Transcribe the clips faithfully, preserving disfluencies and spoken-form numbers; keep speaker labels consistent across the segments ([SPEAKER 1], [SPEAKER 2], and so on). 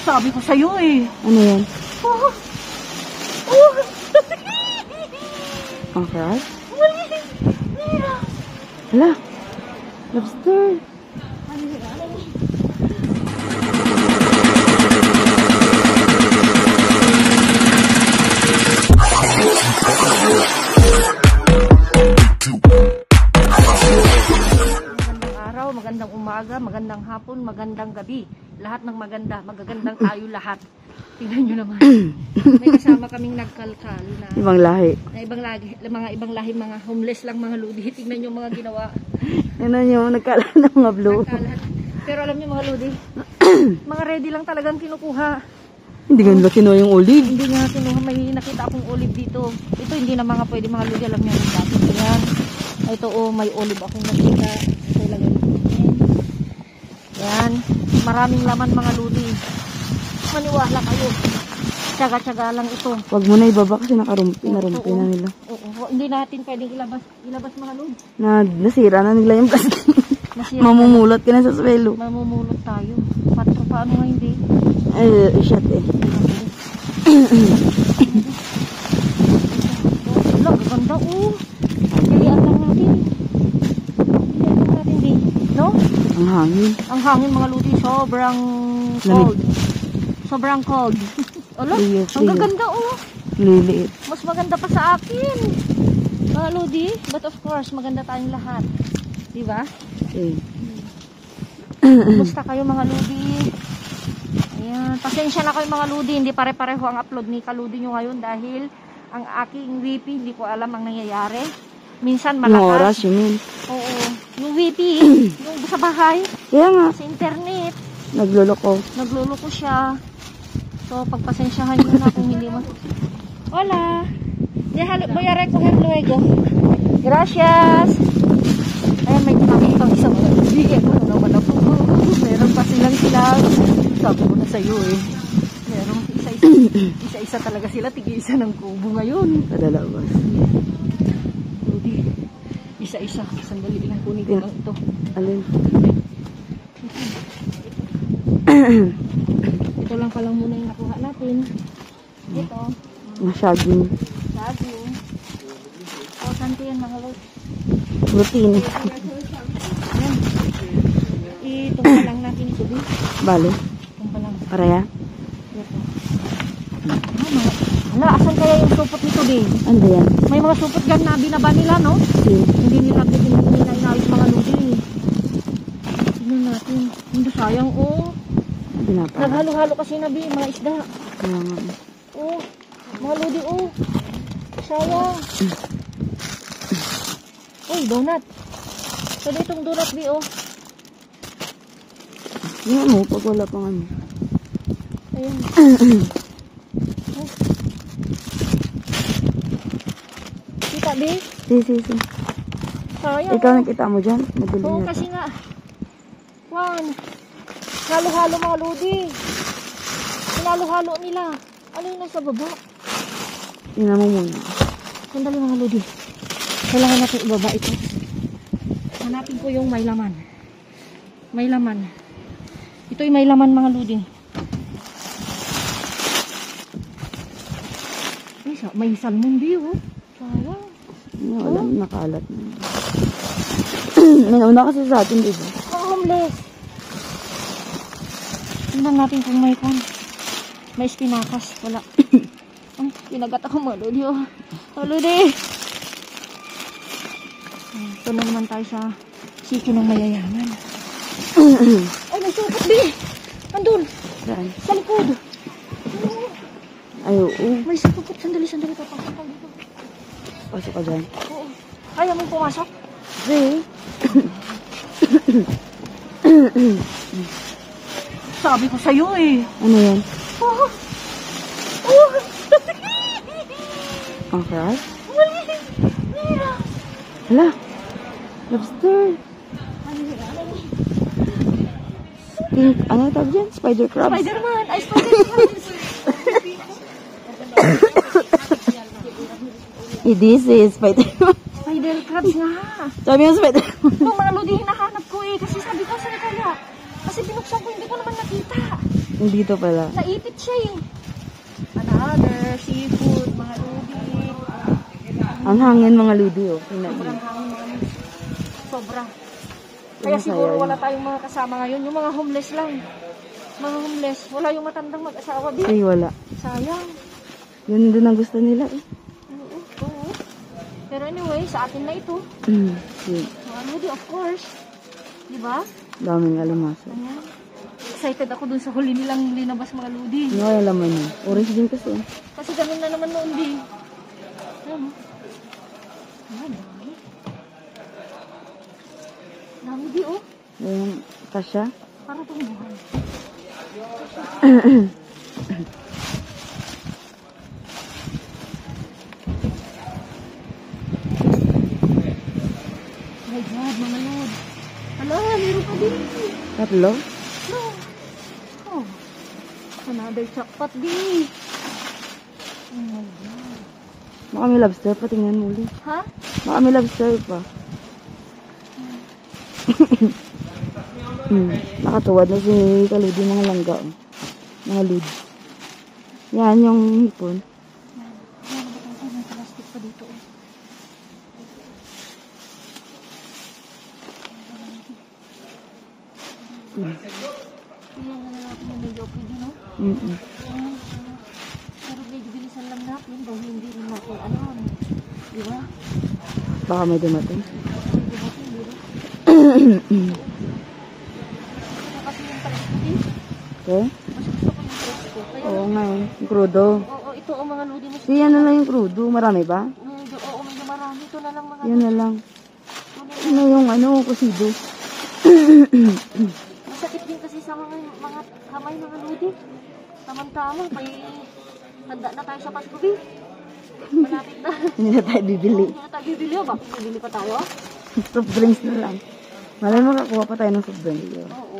[SPEAKER 1] Sabi ko sa'yo eh.
[SPEAKER 2] Ano yan?
[SPEAKER 1] Oh. Oh.
[SPEAKER 2] Ang crab?
[SPEAKER 1] Mali. Mira.
[SPEAKER 2] Hala. Lobster.
[SPEAKER 1] Magandang umaga, magandang hapon, magandang gabi. Lahat ng maganda, magagandang tayo lahat. Tingnan nyo naman. May kasama kaming nagkalkal na
[SPEAKER 2] ibang lahi.
[SPEAKER 1] Na ibang lahi, mga ibang lahi, mga homeless lang mga ludi. Tingnan nyo mga ginawa.
[SPEAKER 2] Ano nyo, nagkalat ng mga blue.
[SPEAKER 1] Nagkalat. Pero alam nyo mga ludi, mga ready lang talagang kinukuha.
[SPEAKER 2] Hindi nga nila kinuha yung olive.
[SPEAKER 1] Hindi nga kinuha, may nakita akong olive dito. Ito hindi na mga pwede mga ludi, alam nyo yung dati. Ayan. Ito oh, may olive akong nakita. Ito lagay. Yan, maraming laman mga ludi. Maniwala kayo. Tsaga-tsaga lang ito.
[SPEAKER 2] Wag mo na ibaba kasi nakarumpi, narumpi na nila.
[SPEAKER 1] Oo, oo, hindi natin pwedeng ilabas, ilabas mga ludi.
[SPEAKER 2] Na, nasira na nila yung plastic.
[SPEAKER 1] Nasira
[SPEAKER 2] mamumulot ka na sa swelo.
[SPEAKER 1] Mamumulot tayo. Patro, paano nga hindi?
[SPEAKER 2] Ay, shot eh.
[SPEAKER 1] Wala, gaganda oh. Pilihan lang natin. Pilihan lang natin di. No?
[SPEAKER 2] Ang hangin.
[SPEAKER 1] Ang hangin mga ludi, sobrang cold. Sobrang cold. Ala, ang gaganda oh.
[SPEAKER 2] Liliit.
[SPEAKER 1] Mas maganda pa sa akin. Mga ludi, but of course, maganda tayong lahat. Diba?
[SPEAKER 2] Okay.
[SPEAKER 1] Kumusta kayo mga ludi? Ayan, pasensya na kayo mga ludi, hindi pare-pareho ang upload ni Kaludi nyo ngayon dahil ang aking V P, hindi ko alam ang nangyayari. Minsan malakas.
[SPEAKER 2] Yung oras, yun yun.
[SPEAKER 1] Oo. Yung V P, yung sa bahay.
[SPEAKER 2] Kaya nga.
[SPEAKER 1] Sa internet.
[SPEAKER 2] Nagluloko.
[SPEAKER 1] Nagluloko siya. So, pagpasensyahan nyo na kung hindi mo. Hola. Voy a recoger luego. Gracias. Ayan, may tinakitang isang bigay ko na naman ako. Meron pa silang sila. Sabi ko na sa'yo eh. Meron isa-isa. Isa-isa talaga sila. Tig-isa ng kubo ngayon.
[SPEAKER 2] Kadalabas.
[SPEAKER 1] Isa-isa. Sandali lang kunin ko lang ito.
[SPEAKER 2] Alin?
[SPEAKER 1] Ito lang palang muna yung nakuha natin. Ito.
[SPEAKER 2] Masyaging.
[SPEAKER 1] Saging. O, saan ko yan mga lods?
[SPEAKER 2] Routine.
[SPEAKER 1] Ayan. Itumpa lang natin ito din.
[SPEAKER 2] Bale.
[SPEAKER 1] Tumpa lang.
[SPEAKER 2] Paraya?
[SPEAKER 1] Ito. Hala, asan kaya yung supot nito din?
[SPEAKER 2] Ano yan?
[SPEAKER 1] May mga supot dyan na binaba nila, no?
[SPEAKER 2] Si.
[SPEAKER 1] Hindi nila hindi nila inayos mga ludi. Tingnan natin. Hindi sayang, oh.
[SPEAKER 2] Binapa.
[SPEAKER 1] Naghalo-halo kasi na bi, mga isda.
[SPEAKER 2] Kaya nga.
[SPEAKER 1] Oh, mga ludi, oh. Sayang. Uy, donut. Pwede itong donut, bi, oh.
[SPEAKER 2] Tingnan mo, pag wala pang ano.
[SPEAKER 1] Ayan. Oh. Kita, bi?
[SPEAKER 2] Si, si, si.
[SPEAKER 1] Sayang.
[SPEAKER 2] Ikaw
[SPEAKER 1] oh.
[SPEAKER 2] nakita mo dyan? Madali
[SPEAKER 1] Oo,
[SPEAKER 2] na
[SPEAKER 1] kasi
[SPEAKER 2] to.
[SPEAKER 1] nga. Juan. Halo-halo mga ludi. Hinalo-halo nila. Ano yung nasa baba?
[SPEAKER 2] Tingnan mo muna.
[SPEAKER 1] Sandali mga ludi. Kailangan natin ibaba ito. Hanapin ko yung may laman. May laman. Ito yung may laman mga ludi. May, may salmon view. Oh. Sayang.
[SPEAKER 2] Ano, wala oh. Nakalat na. Nauna kasi sa atin, diba?
[SPEAKER 1] Ang homeless. Tingnan natin kung may kon. May spinakas. Wala. Ay, pinagat ako mga ludi. Oh. Oh, ludi. Ito na naman tayo sa sitio ng mayayaman. Ay, may supot din. Andun.
[SPEAKER 2] Saan?
[SPEAKER 1] Sa likod.
[SPEAKER 2] Ay, oo.
[SPEAKER 1] May supot. Sandali, sandali. Papasok ka dito.
[SPEAKER 2] Pasok ka dyan.
[SPEAKER 1] Oo. Ayaw mong pumasok?
[SPEAKER 2] Hey.
[SPEAKER 1] Sabi ko sa'yo eh.
[SPEAKER 2] Ano yan?
[SPEAKER 1] Oh. Oh.
[SPEAKER 2] Ang crab?
[SPEAKER 1] Mali. Mira.
[SPEAKER 2] Hala. Lobster. Pink. Ano tawag dyan? Spider crabs?
[SPEAKER 1] Spider-Man. Ay, Spider-Man.
[SPEAKER 2] This is Spider-Man.
[SPEAKER 1] Spider crabs nga.
[SPEAKER 2] Sabi mo Spider-Man.
[SPEAKER 1] Yung mga lodi hinahanap ko eh. Kasi sabi ko, saan kaya? Kasi binuksan ko, hindi ko naman nakita.
[SPEAKER 2] Yung dito pala.
[SPEAKER 1] Naipit siya eh. Another seafood, mga ludi.
[SPEAKER 2] Ang hangin mga ludi, oh.
[SPEAKER 1] Sobrang hangin mga ludi. Sobra. Kaya siguro wala tayong mga kasama ngayon. Yung mga homeless lang. Mga homeless. Wala yung matandang mag-asawa din.
[SPEAKER 2] Ay, wala.
[SPEAKER 1] Sayang.
[SPEAKER 2] Yun din ang gusto nila eh.
[SPEAKER 1] Oo, oo. Pero anyway, sa atin na ito.
[SPEAKER 2] Mm. Yeah.
[SPEAKER 1] Mga ludi, of course. Diba?
[SPEAKER 2] Daming alamasa.
[SPEAKER 1] Ayan. Excited ako dun sa huli nilang linabas mga ludi.
[SPEAKER 2] Ano kaya laman yun? Orange din kasi.
[SPEAKER 1] Kasi ganun na naman noon din. Ayan. Ayan, dami. Dami di oh.
[SPEAKER 2] Ayan, kasya.
[SPEAKER 1] Para tumbuhan. My God, mga lord. Hala, meron pa din.
[SPEAKER 2] Tatlo?
[SPEAKER 1] No. Oh. Another jackpot din. Oh my God.
[SPEAKER 2] Baka may lobster pa, tingnan mo ulit.
[SPEAKER 1] Ha?
[SPEAKER 2] Baka may lobster pa. Hmm. Nakatuwad na si Kaludi mga langga. Oh. Mga lud. Yan yung hipon.
[SPEAKER 1] Yan, bakit may plastic pa dito eh.
[SPEAKER 2] Hmm.
[SPEAKER 1] Iyan na natin yung medyo okay din, no?
[SPEAKER 2] Mm -mm.
[SPEAKER 1] Uh, pero medyo bilisan lang natin dahil hindi rin natin ano, di ba?
[SPEAKER 2] Baka may dumating.
[SPEAKER 1] Medyo okay, di ba? Kasi yung presko din.
[SPEAKER 2] Okay?
[SPEAKER 1] Mas gusto ko yung presko. Kaya,
[SPEAKER 2] Oo nga eh. Yung crudo.
[SPEAKER 1] oo, ito ang mga ludi mo.
[SPEAKER 2] Si yan na lang yung crudo. Marami ba?
[SPEAKER 1] Medyo, oo, medyo marami. Ito na lang mga
[SPEAKER 2] Yan na lang. Ano yung ano, kusido.
[SPEAKER 1] Masakit din kasi sa mga mga kamay mga ludi. Samantala, may handa na tayo sa Paskubi. Malapit na.
[SPEAKER 2] Hindi na tayo bibili.
[SPEAKER 1] Hindi na tayo bibili. O, bakit bibili pa tayo?
[SPEAKER 2] Soft drinks na lang. Malay mo kakuha pa tayo ng soft drinks.
[SPEAKER 1] Oo.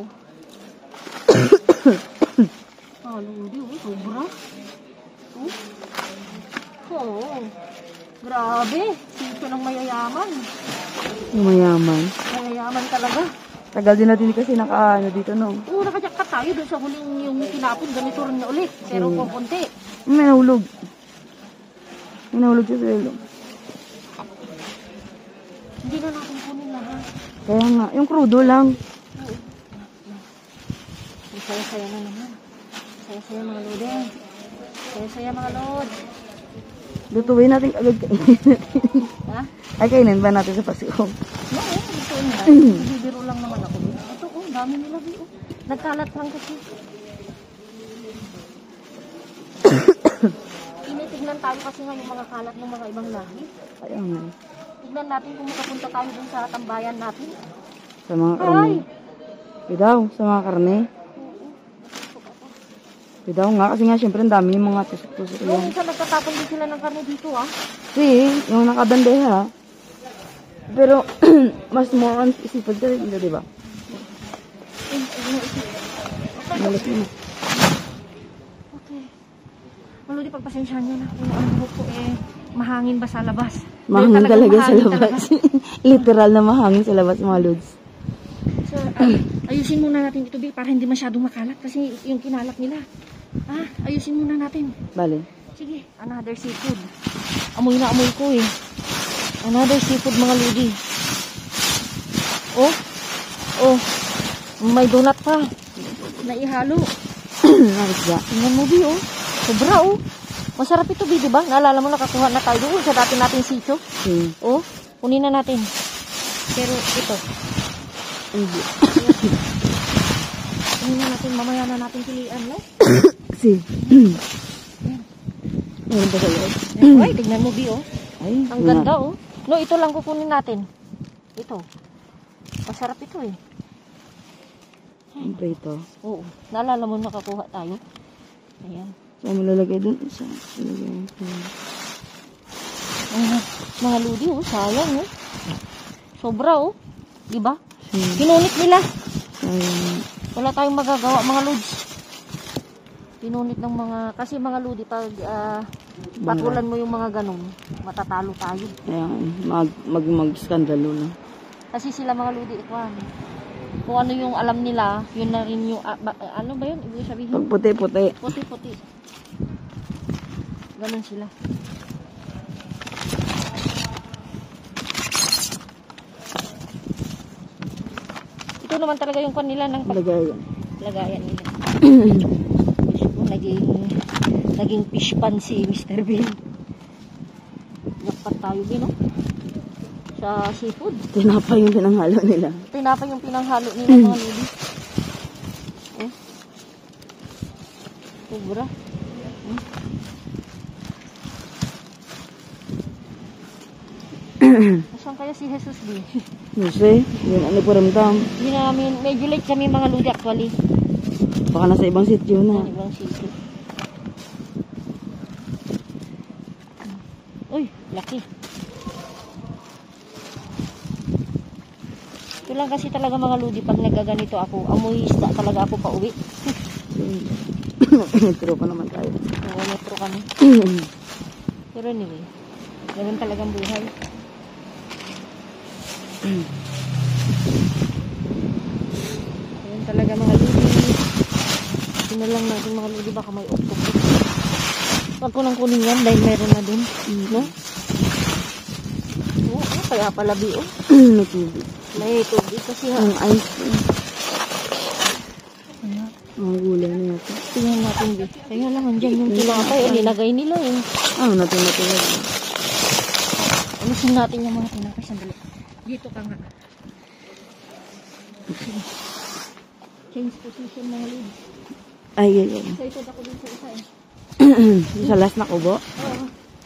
[SPEAKER 1] Ah, ludi. Oh, sobra. Oh. Oo. Grabe. Sito ng mayayaman.
[SPEAKER 2] Yung mayaman.
[SPEAKER 1] Mayayaman talaga.
[SPEAKER 2] Tagal din natin kasi naka ano dito no.
[SPEAKER 1] Oo, nakajakkat tayo dun sa huling yung tinapon. Ganito rin na ulit. Pero
[SPEAKER 2] Hmm.
[SPEAKER 1] kukunti.
[SPEAKER 2] May nahulog. May nahulog siya sa ilong.
[SPEAKER 1] Hindi na natin kunin lahat.
[SPEAKER 2] Kaya nga, yung crudo lang.
[SPEAKER 1] Oo. Ang saya-saya na naman. Saya-saya mga lode. Saya-saya mga lod.
[SPEAKER 2] Lutuin natin agad kainin natin.
[SPEAKER 1] Ha?
[SPEAKER 2] Ay, kainin ba natin sa Pasko?
[SPEAKER 1] Oo, ito na. Bibiro lang naman ako. Ito, oh, dami nila. Oh. Nagkalat lang kasi. Initignan tayo kasi nga yung mga kalat ng mga ibang lahi.
[SPEAKER 2] Kaya nga.
[SPEAKER 1] Tignan natin kung makapunta tayo dun sa tambayan natin.
[SPEAKER 2] Sa mga karne.
[SPEAKER 1] Ay!
[SPEAKER 2] Pidaw, sa mga karne.
[SPEAKER 1] Oo.
[SPEAKER 2] Pidaw nga, kasi nga syempre ang dami yung mga tusok-tusok
[SPEAKER 1] Yung
[SPEAKER 2] yan.
[SPEAKER 1] isa nagtatapon din sila ng karne dito ah.
[SPEAKER 2] Si, yung nakabandeha. Pero, mas more on seafood kasi dito, diba?
[SPEAKER 1] Eh, ano ito?
[SPEAKER 2] Malas mo.
[SPEAKER 1] Okay. Maludi, pagpasensyahan nyo na kung ang buhok ko eh, mahangin ba sa labas?
[SPEAKER 2] Mahangin
[SPEAKER 1] Talagang
[SPEAKER 2] talaga sa
[SPEAKER 1] mahangin
[SPEAKER 2] labas.
[SPEAKER 1] talaga.
[SPEAKER 2] Literal na mahangin sa labas, mga lods.
[SPEAKER 1] So, ay, ayusin muna natin ito, Bi, para hindi masyadong makalat kasi yung kinalak nila. Ah, ayusin muna natin.
[SPEAKER 2] Bale.
[SPEAKER 1] Sige, another seafood. Amoy na amoy ko eh. Another seafood mga ludi. Oh, oh, may donut pa. Naihalo.
[SPEAKER 2] Nice ba?
[SPEAKER 1] Tingnan mo, Bi, oh. Sobra, oh. Masarap ito, Bi, diba? Naalala mo, nakakuha na tayo doon sa dati nating sitio.
[SPEAKER 2] Hmm.
[SPEAKER 1] Oh, kunin na natin. Pero ito.
[SPEAKER 2] Hindi.
[SPEAKER 1] Kunin na natin, mamaya na natin pilian, no?
[SPEAKER 2] Kasi, meron pa sa loob.
[SPEAKER 1] Ay, tignan mo, Bi, oh.
[SPEAKER 2] Ay,
[SPEAKER 1] Ang ganda, oh. No, ito lang kukunin natin. Ito. Masarap ito, eh.
[SPEAKER 2] Ang ito.
[SPEAKER 1] Oo. Naalala mo, nakakuha tayo. Ayan.
[SPEAKER 2] So, malalagay dun. Isa. Malalagay.
[SPEAKER 1] Mga, mga ludi, oh. Sayang, oh. Sobra, oh. Diba?
[SPEAKER 2] Hmm.
[SPEAKER 1] Pinunit nila.
[SPEAKER 2] Sayang.
[SPEAKER 1] Wala tayong magagawa, mga lods. Pinunit ng mga, kasi mga ludi, pag uh, patulan mo yung mga ganun, matatalo tayo.
[SPEAKER 2] Ayan. Mag, mag, mag-skandalo na.
[SPEAKER 1] Kasi sila mga ludi, ito, kung ano yung alam nila, yun na rin yung, ah, ba, ano ba yun? Ibig sabihin?
[SPEAKER 2] Pag puti-puti.
[SPEAKER 1] Puti-puti. Ganun sila. Ito naman talaga yung kwan nila ng pag-
[SPEAKER 2] Lagayan.
[SPEAKER 1] lagayan nila. naging naging fish pan si Mister Bill. Jackpot tayo din, no? Sa seafood.
[SPEAKER 2] Tinapay yung pinanghalo nila.
[SPEAKER 1] Tinapay yung pinanghalo nila mga lodi. Eh? Sobra. Hmm? Saan kaya si Jesus din?
[SPEAKER 2] No sé, yun ano po ramdam.
[SPEAKER 1] Hindi namin, medyo late kami mga lodi actually.
[SPEAKER 2] Baka nasa ibang sityo na.
[SPEAKER 1] Yan, ibang sitio. Uy, laki. Ito lang kasi talaga mga lodi pag nagaganito ako, amoy isda talaga ako pa uwi.
[SPEAKER 2] Metro pa naman tayo.
[SPEAKER 1] Oo, metro kami. Pero anyway, ganun talagang buhay. Ganun talaga mga lodi. Ito na lang natin mga lodi, baka may octopus. Huwag ko nang kunin yan dahil meron na dun. No? Oo, oh, kaya pala bi, oh.
[SPEAKER 2] May tubig.
[SPEAKER 1] May tubig kasi ha.
[SPEAKER 2] Ang ice cream.
[SPEAKER 1] Ayan.
[SPEAKER 2] Mga gulay na yata.
[SPEAKER 1] Tingnan natin, bi. Kaya lang, andyan yung tinapay. O, nilagay nila eh.
[SPEAKER 2] Ano natin natulad?
[SPEAKER 1] Alisin natin yung mga tinapay. Sandali. Dito ka nga. Sige. Change position mga lid.
[SPEAKER 2] Ay, ay, ay.
[SPEAKER 1] Excited ako din sa isa eh.
[SPEAKER 2] Sa last na kubo?
[SPEAKER 1] Oo.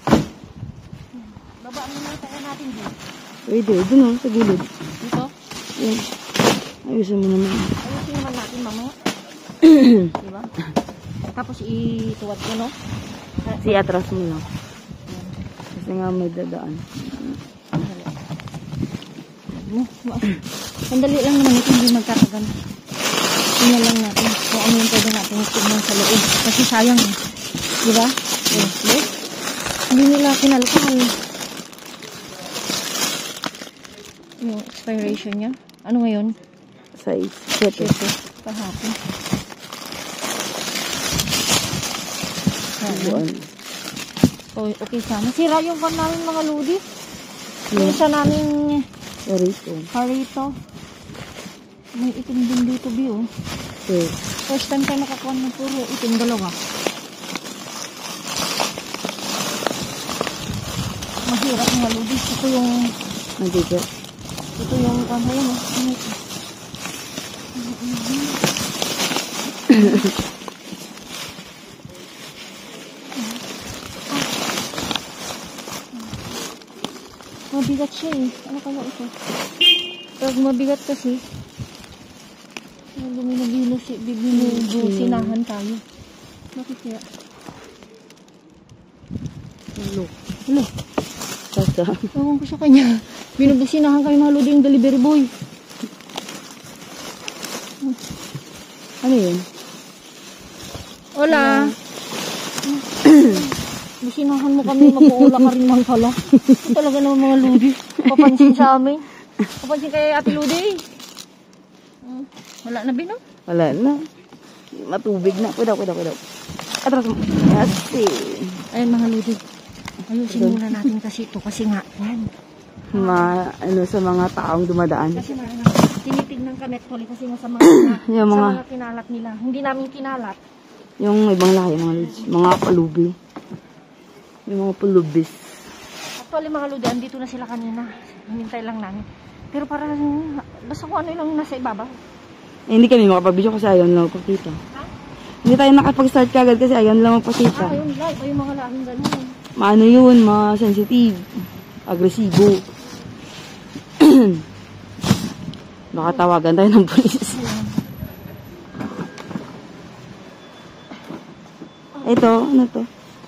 [SPEAKER 1] Babaan na natin natin dito.
[SPEAKER 2] Pwede, dun o, sa gilid.
[SPEAKER 1] Dito?
[SPEAKER 2] Yan. Ayusin mo naman.
[SPEAKER 1] Ayusin naman natin mamaya. Diba? Tapos ituwad ko, no?
[SPEAKER 2] Si atras mo lang. Kasi nga may dadaan.
[SPEAKER 1] Sandali lang naman ito, hindi magkakagan. Tingnan lang natin kung ano yung pwede natin tignan sa loob. Kasi sayang eh. Diba? Eh, look. Hindi nila kinalkal. Yung expiration niya. Ano ngayon?
[SPEAKER 2] Size. Siyete.
[SPEAKER 1] Siyete. Kahapon.
[SPEAKER 2] Buwan.
[SPEAKER 1] Oh, okay sana. Sira yung kan namin mga ludi. Yung isa namin
[SPEAKER 2] Harito.
[SPEAKER 1] harito. May itim din dito, Bi, oh.
[SPEAKER 2] Okay.
[SPEAKER 1] First time tayo nakakuha ng puro itim dalawa. Mahirap mga ludi. Ito yung
[SPEAKER 2] Nandito.
[SPEAKER 1] ito yung kama yun, oh. Ano ito? Mabigat siya eh. Ano kaya ito? Pag mabigat kasi, Bumino si binubusinahan tayo. Bakit kaya?
[SPEAKER 2] Hello.
[SPEAKER 1] Hello.
[SPEAKER 2] Sasa.
[SPEAKER 1] Ewan ko sa kanya. Binubusinahan kami mga lodi yung delivery boy.
[SPEAKER 2] Ano yun?
[SPEAKER 1] Hola. Businahan mo kami, mag-uula ka rin man pala. Ito talaga naman mga lodi. Papansin sa amin. Papansin kay Ate Lodi. Hmm. Wala na bino?
[SPEAKER 2] Wala na. Matubig na. Kudaw, kudaw, kudaw. Atras mo. Yasi.
[SPEAKER 1] Ayun mga lodi. Ayusin muna natin kasi ito. Kasi nga, yan.
[SPEAKER 2] Ma, ano sa mga taong dumadaan.
[SPEAKER 1] Kasi mga tinitignan kami actually kasi nga sa mga,
[SPEAKER 2] Yung
[SPEAKER 1] sa
[SPEAKER 2] mga-
[SPEAKER 1] mga kinalat nila. Hindi namin kinalat.
[SPEAKER 2] Yung ibang lahi, mga lods. Mga palubi. Yung mga palubis.
[SPEAKER 1] Actually mga lodi, andito na sila kanina. Hinintay lang namin. Pero parang, basta kung ano lang nasa ibabaw.
[SPEAKER 2] Eh, hindi kami makapag-video kasi ayaw lang magpakita.
[SPEAKER 1] Ha?
[SPEAKER 2] Hindi tayo nakapag-start kagad kasi ayaw lang magpakita.
[SPEAKER 1] Ah, yun live. Ay, yung mga lahing ganun.
[SPEAKER 2] Maano yun, ma-sensitive. Agresibo. Baka tawagan tayo ng polis. Ito, ano to?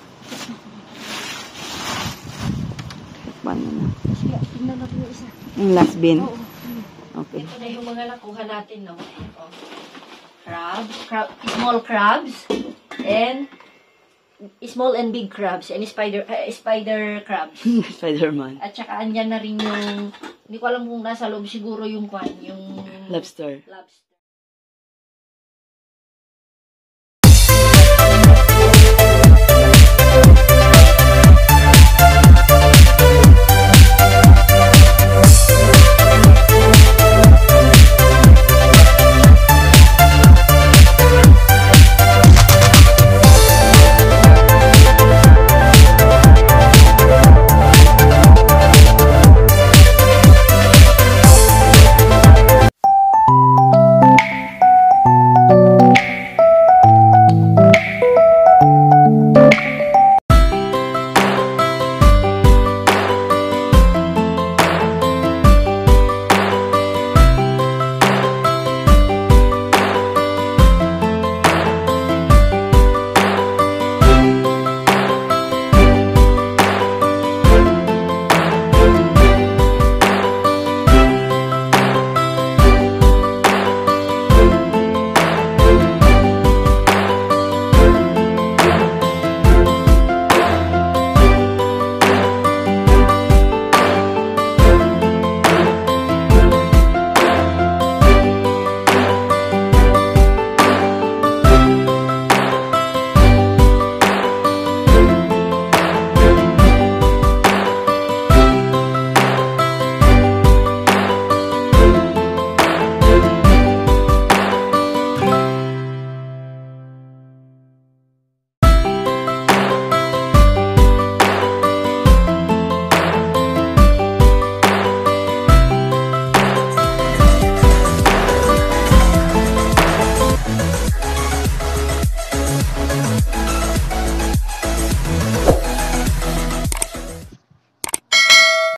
[SPEAKER 2] Paano na?
[SPEAKER 1] Sige, tingnan natin yung isa.
[SPEAKER 2] Yung last bin.
[SPEAKER 1] Oo.
[SPEAKER 2] Okay.
[SPEAKER 1] Ito na yung mga nakuha natin, no? Oh. Crab, crab, small crabs, and small and big crabs, and spider, uh, spider crabs.
[SPEAKER 2] Spider-Man.
[SPEAKER 1] At saka andyan na rin yung, hindi ko alam kung nasa loob siguro yung kwan, yung
[SPEAKER 2] Lobster.
[SPEAKER 1] lobster.